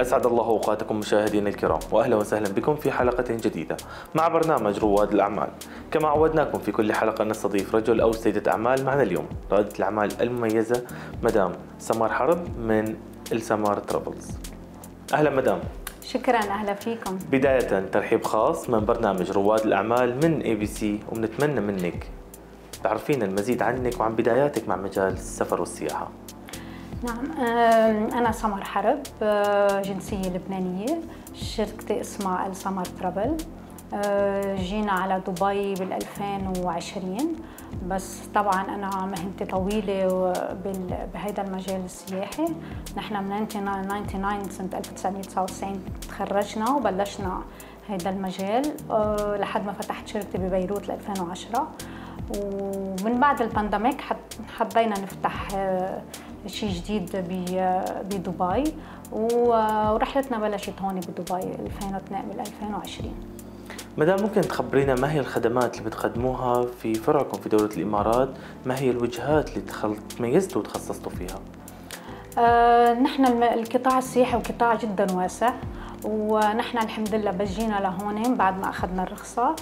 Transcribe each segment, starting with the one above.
أسعد الله أوقاتكم مشاهدينا الكرام، وأهلا وسهلا بكم في حلقة جديدة مع برنامج رواد الأعمال. كما عودناكم في كل حلقة نستضيف رجل أو سيدة أعمال. معنا اليوم رائدة الأعمال المميزة مدام سمار حرب من السمار ترافلز. أهلا مدام. شكرا، أهلا فيكم. بداية ترحيب خاص من برنامج رواد الأعمال من ABC، ونتمنى منك تعرفين المزيد عنك وعن بداياتك مع مجال السفر والسياحة. نعم، أنا سمار حرب، جنسية لبنانية، شركتي اسمها السمار ترافل. جينا على دبي بال2020، بس طبعا أنا مهنتي طويلة بهذا المجال السياحي. نحن من 1999 سنة 1999 تخرجنا وبلشنا هذا المجال لحد ما فتحت شركتي ببيروت 2010. ومن بعد البانديميك حبينا نفتح شيء جديد بدبي، ورحلتنا بلشت هون بدبي 2020. مدام، ممكن تخبرينا ما هي الخدمات اللي بتقدموها في فرعكم في دولة الإمارات؟ ما هي الوجهات اللي تميزتوا وتخصصتوا فيها؟ نحن القطاع السياحي وقطاع جدا واسع، ونحن الحمد لله بس جينا لهون بعد ما أخذنا الرخصة.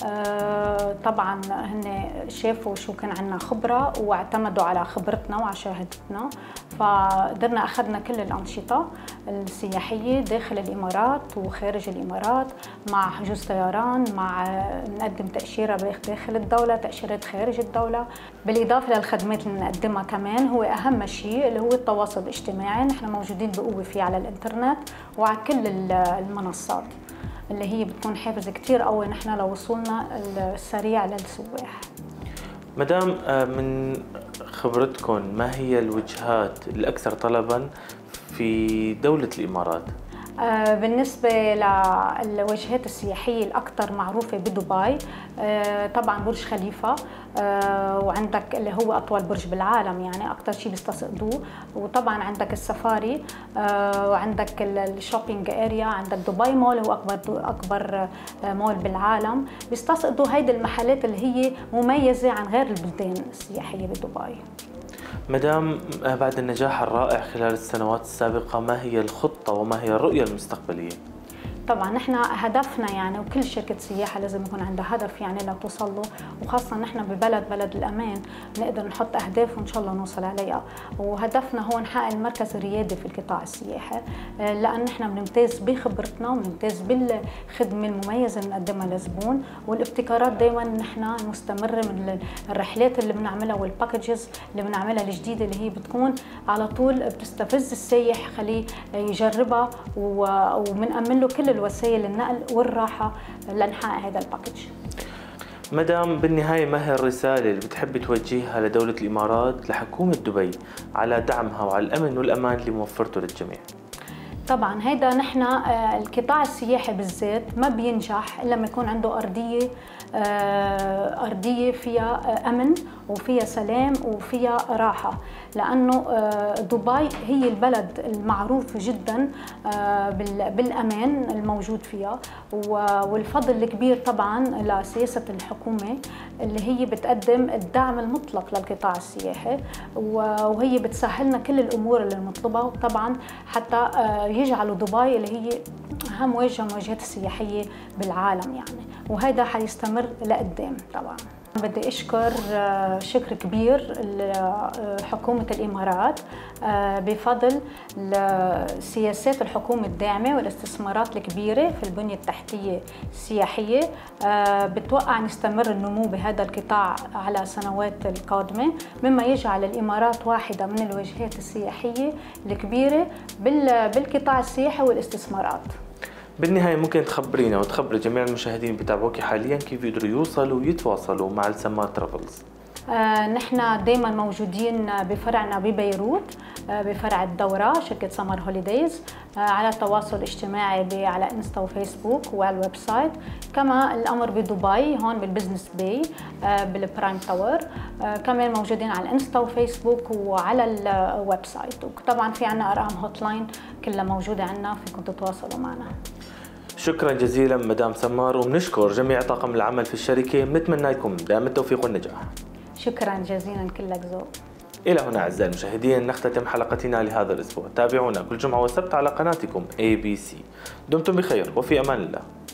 طبعا هن شافوا شو كان عندنا خبرة واعتمدوا على خبرتنا وعلى شهادتنا، فقدرنا أخذنا كل الأنشطة السياحية داخل الإمارات وخارج الإمارات، مع حجوز طيران، مع نقدم تأشيرة داخل الدولة، تأشيرات خارج الدولة، بالإضافة للخدمات اللي نقدمها كمان هو أهم شيء اللي هو التواصل الاجتماعي. نحن موجودين بقوة فيه على الإنترنت وعلى كل المنصات اللي هي بتكون حافز كتير قوي نحن لوصولنا السريع للسواح. مدام، من خبرتكم ما هي الوجهات الأكثر طلباً في دولة الإمارات؟ بالنسبة للوجهات السياحية الأكثر معروفة بدبي، طبعا برج خليفة، وعندك اللي هو أطول برج بالعالم، يعني أكثر شيء بيستقصدوه. وطبعا عندك السفاري، وعندك الشوبينج اريا، عندك دبي مول هو أكبر مول بالعالم. بيستقصدوا هيدي المحلات اللي هي مميزة عن غير البلدان السياحية بدبي. مدام، بعد النجاح الرائع خلال السنوات السابقة، ما هي الخطة وما هي الرؤية المستقبلية؟ طبعا نحن هدفنا يعني، وكل شركة سياحة لازم يكون عندها هدف يعني لتوصل له، وخاصة نحن ببلد الأمان بنقدر نحط أهداف وإن شاء الله نوصل عليها. وهدفنا هو نحقق المركز الريادي في القطاع السياحي، لأن نحن بنمتاز بخبرتنا وبنمتاز بالخدمة المميزة اللي بنقدمها للزبون، والابتكارات دائما نحن مستمرة من الرحلات اللي بنعملها والباكجز اللي بنعملها الجديدة اللي هي بتكون على طول بتستفز السائح، خليه يجربها، وبنأمن له كل الوسائل النقل والراحة لنحقق هذا الباكج. مدام، بالنهاية ما هي الرسالة اللي بتحبي توجهها لدولة الإمارات لحكومة دبي على دعمها وعلى الأمن والأمان اللي موفرته للجميع؟ طبعا هيدا نحن القطاع السياحي بالذات ما بينجح الا لما يكون عنده ارضيه فيها امن وفيها سلام وفيها راحه، لانه دبي هي البلد المعروف جدا بالامان الموجود فيها، والفضل الكبير طبعا لسياسه الحكومه اللي هي بتقدم الدعم المطلق للقطاع السياحي، وهي بتسهلنا كل الامور اللي بنطلبها، وطبعا حتى يجعلوا دبي اللي هي أهم واجهة من الوجهات السياحية بالعالم يعني، وهذا حيستمر لقدام. طبعا بدي أشكر شكر كبير لحكومة الإمارات بفضل سياسات الحكومة الداعمة والاستثمارات الكبيرة في البنية التحتية السياحية، بتوقع نستمر النمو بهذا القطاع على سنوات القادمة، مما يجعل الإمارات واحدة من الوجهات السياحية الكبيرة بالقطاع السياحي والاستثمارات. بالنهاية ممكن تخبرينا وتخبري جميع المشاهدين اللي بيتابعوكي حاليا كيف يقدروا يوصلوا ويتواصلوا مع السمار ترافلز؟ نحن دائما موجودين بفرعنا ببيروت، بفرع الدورة، شركة سمر هوليديز، على التواصل الاجتماعي على انستا وفيسبوك وعلى الويب سايت. كما الامر بدبي هون بالبزنس باي بالبرايم تاور، كمان موجودين على الانستا وفيسبوك وعلى الويب سايت، وطبعا في عنا ارقام هوت لاين كلها موجودة عنا فيكم تتواصلوا معنا. شكرا جزيلا مدام سمار، وبنشكر جميع طاقم العمل في الشركة، بنتمنى لكم دائما التوفيق والنجاح. شكرا جزيلا، كلك ذوق. إلى هنا أعزائي المشاهدين نختتم حلقتنا لهذا الأسبوع. تابعونا كل جمعة وسبت على قناتكم ABC. دمتم بخير وفي أمان الله.